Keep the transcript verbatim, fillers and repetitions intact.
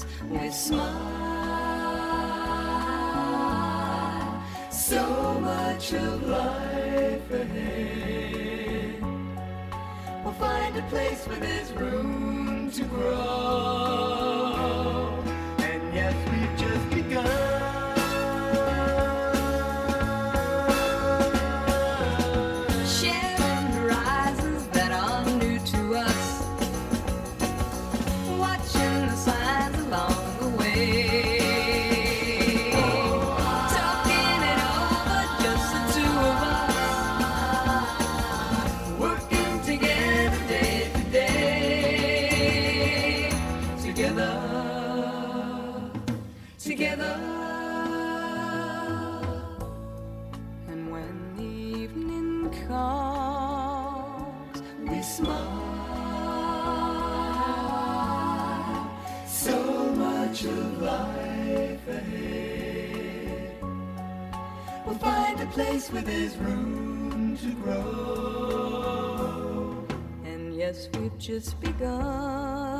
we smile. So much of life ahead. We'll find a place where there's room to grow. And yes, we've just begun. Place where there's room to grow. And yes, we've just begun.